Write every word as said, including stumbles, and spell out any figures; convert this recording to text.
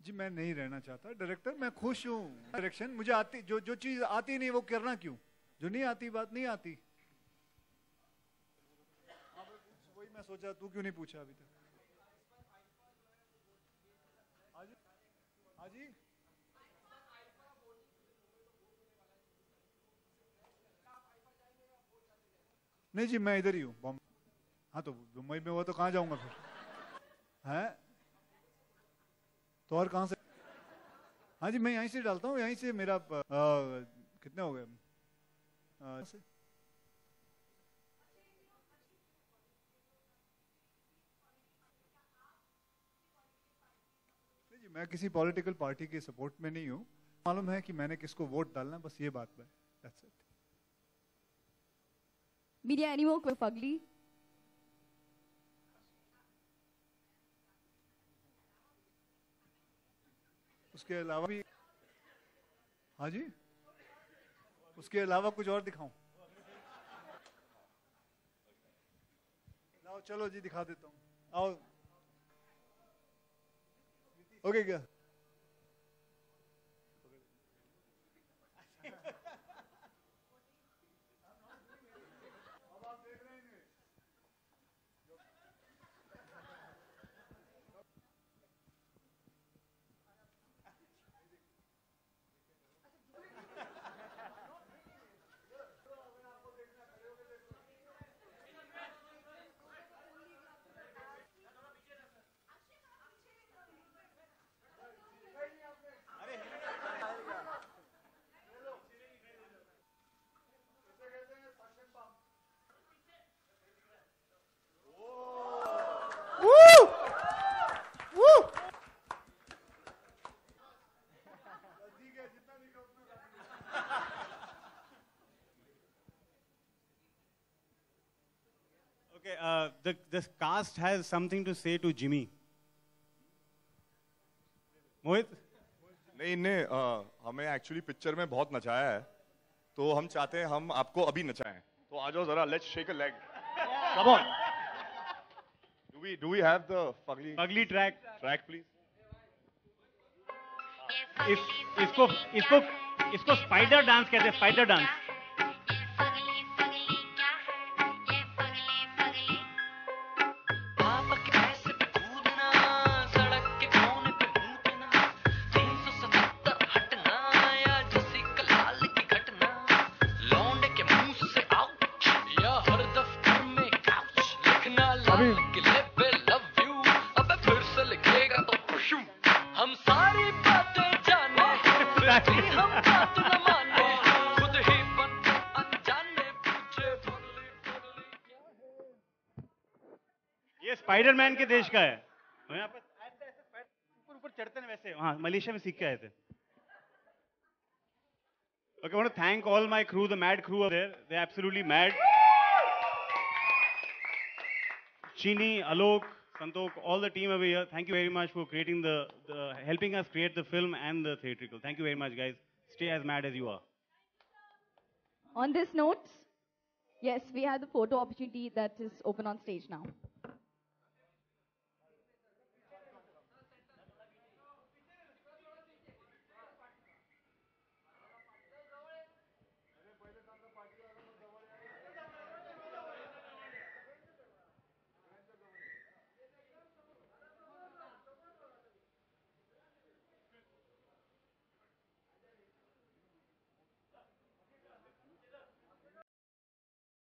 जी मैं नहीं रहना चाहता डायरेक्टर, मैं खुश हूँ। डायरेक्शन मुझे आती, जो जो चीज आती नहीं वो करना क्यों? जो नहीं आती बात नहीं आती। वही मैं सोचा, तू क्यों नहीं पूछा अभी तक? हाजी हाजी नहीं जी, मैं इधर ही हूँ बॉम्बे। हाँ तो मुंबई में हुआ तो कहाँ जाऊंगा फिर? हैं तो और कहाँ से? हाँ जी मैं यहीं से डालता हूँ, यहीं से मेरा आ, कितने हो गए? आ, से? नहीं जी मैं किसी पॉलिटिकल पार्टी के सपोर्ट में नहीं हूँ। मालूम है कि मैंने किसको वोट डालना, बस ये बात है। That's it. Media, any more with Fugly? उसके अलावा भी, हाँ जी, उसके अलावा कुछ और दिखाऊं? लाओ चलो जी दिखा देता हूँ, आओ। ओके क्या? Okay, uh, the, the cast has something to say to Jimmy. मोहित? नहीं इनने हमें एक्चुअली पिक्चर में बहुत नचाया है, तो हम चाहते हैं हम आपको अभी नचाएं। तो आ जाओ जरा, let's shake a leg. Come on. Do we do we have the fugly fugly track track please? इस इसको इसको इसको स्पाइडर डांस कहते हैं, स्पाइडर डांस। ये स्पाइडरमैन के देश का है। यहाँ पर ऊपर ऊपर चढ़ते हैं वैसे, हाँ मलेशिया में सीख के आए थे। Okay, I want to thank all my crew, the mad crew are there. They're absolutely mad. Chini, Alok, Santok, all the team over here. Thank you very much for creating the, the helping us create the film and the theatrical. Thank you very much, guys. Stay as mad as you are. On this note, yes, we have the photo opportunity that is open on stage now.